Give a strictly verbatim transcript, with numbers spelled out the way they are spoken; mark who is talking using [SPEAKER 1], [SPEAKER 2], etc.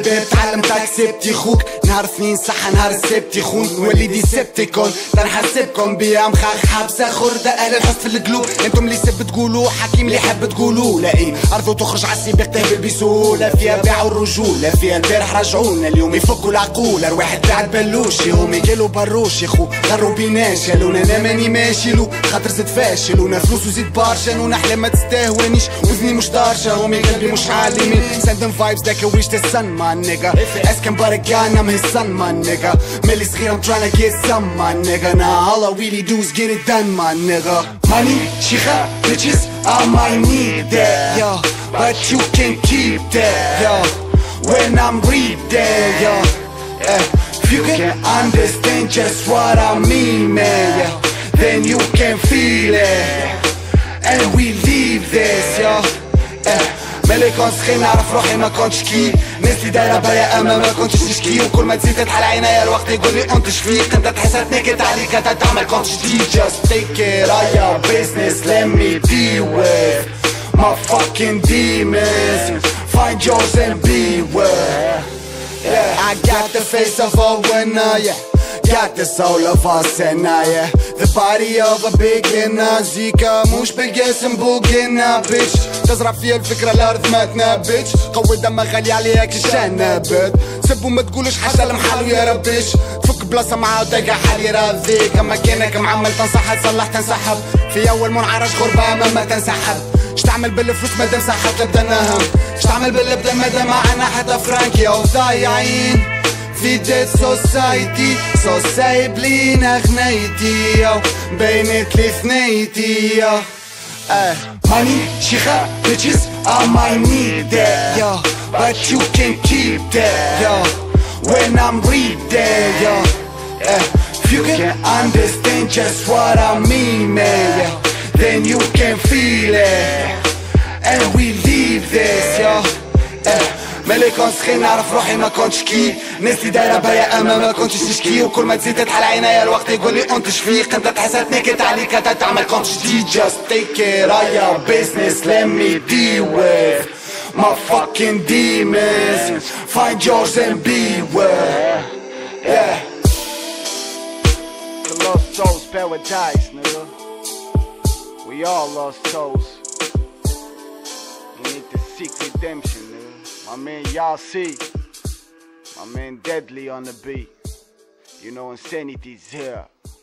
[SPEAKER 1] الباب تعلمت اكسبت يخوك نهار اثنين صح نهار السبت يخون نولي ديسبتيكون تنحسبكم بيا مخاخ حابسه خردة اهل الحس في القلوب انتم اللي سب تقولوا حكيم اللي حب تقولوا لا ايه ارضو تخرج عالسباق تهبل بسهوله فيها باعوا الرجوله فيها البارح رجعونا اليوم يفكوا العقول ارواح تباعت بلوش هم قالوا بروش يخو غروا بيناش قالونا انا ماني ماشي له خاطر زد فاشل ونا فلوس وزيد برشا ونحلم ما تستهونيش وزني مش طارشه همي قلبي مش عالمين send them vibes that can reach the sun my nigga asking about a guy I'm his son my nigga ملي صغير I'm trying to get some my nigga now all I really do is get it done my nigga money شيخة bitches I might need that yo but you can keep that yo when I'm reading yo eh, if you can understand just what I mean man yo then you can feel it and we leave this yo eh. ملي كنت سخين نعرف روحي ما كنتش كي ناس اللي دايره بيا اما ما كنتش تشكي وكل ما تزيد تتحل عينيا الوقت يقول لي انت شفيق انت تحس تنكد عليك انت تعمل كنتش دي just take it all your business let me deal with my fucking demons find yours and beware yeah I got the face of a winner yeah got the soul of a sinner yeah the body of a beginner زيكا مش بالجسم بوقنا bitch تزرع فيها الفكرة الأرض ما تنبتش قوي دمها غالي عليك الشنبت سب وما تقولش حتى لمحالو يا ربيش تفك بلاصة معاه وتلقى حالي راضيك أما كانك معمل تنصح تصلح تنسحب في أول منعرج غربة أما ما تنسحب تعمل بالفلوس مادام سحبت تبدا نهم تعمل بالبدا مادام معنا حتى فرانكي أو ضايعين في ديت سوسايتي سو سايبلين أغنيتي أو بينت لي ثنيتي Uh, money, شيخة, bitches, I might need that, yo but you can keep that, yo when I'm reading, yo uh, if you can understand just what I mean, man, yo then you can feel it and we leave this, yo uh, ملي كنت سخين نعرف روحي ما كنتش كي ناس اللي دايره بيا اما ما كنتش تشكي وكل ما تزيد تتحل عينيا الوقت يقول لي انت شفيق انت تحس تنكد عليك انت تعمل كنتش دي just take it all your business let me deal with my fucking demons find yours and beware yeah the lost souls paradise nigga we all lost souls we need to seek redemption nigga. My man y'all see, my man Deadly on the beat. You know insanity's here.